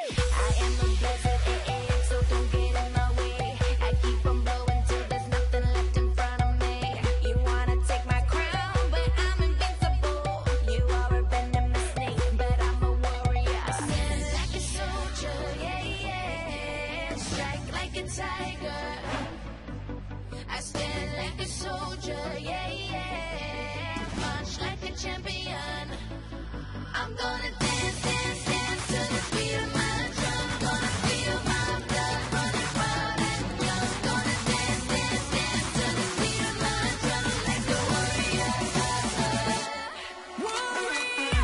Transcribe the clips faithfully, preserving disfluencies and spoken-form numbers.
I am the blessed, eh, eh, so don't get in my way. I keep on blowing till there's nothing left in front of me. You wanna take my crown, but I'm invincible. You are a venomous snake, but I'm a warrior. I stand like a soldier, yeah, yeah. Strike like a tiger. I stand like a soldier, yeah, yeah. Punch like a champion. I'm gonna dance, dance, dance to the beat of my drum. Gonna feel my blood running wild and young. Gonna dance, dance, dance to the beat of my drum like a warrior. Warrior.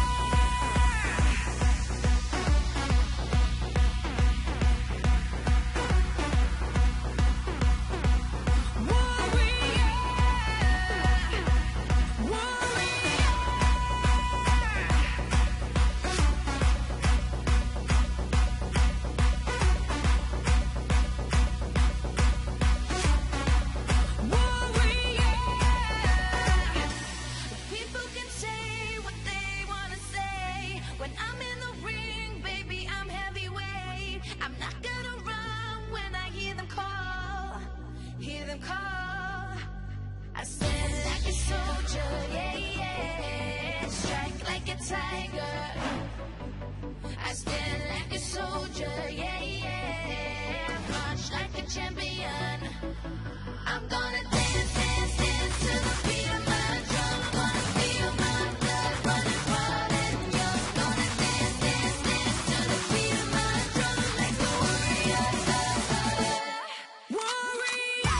People can say what they wanna say. When I'm in the ring, baby, I'm heavyweight. I'm not gonna run when I hear them call, hear them call. I stand like a soldier, yeah, yeah. Strike like a tiger. I stand like a soldier, yeah, yeah. Punch like a champion. I'm gonna dance, dance, dance to the beat of my drum. Gonna feel my blood running wild and young. Gonna dance, dance, dance to the beat of my drum like a warrior. Warrior.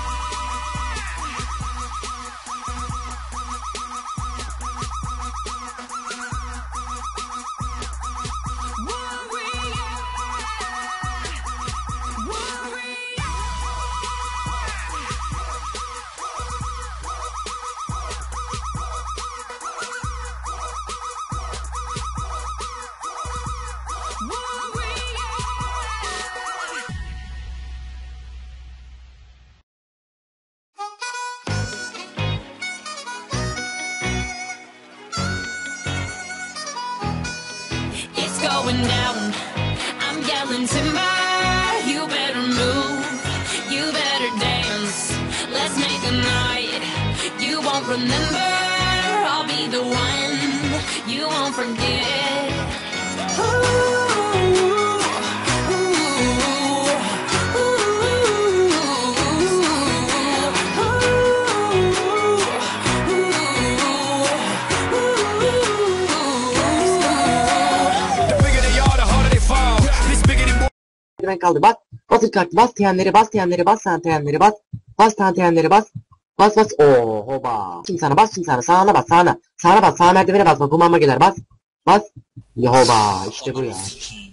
It's going down. I'm yelling timber. You better move. You better dance. Let's make a night you won't remember. I'll be the one you won't forget. Ooh, ooh, ooh, Ben kaldı bas. Basın kalktı bas teyenleri bas teyenleri bas sen teyenleri bas. Bas sen teyenleri bas. Bas bas. Oo hoba. Şimdi sana bas şimdi sana sağına bas sağına. Sağına bas sağ merdivene bas bak bu mamma gelir bas. Bas. Ya hoba işte bu ya.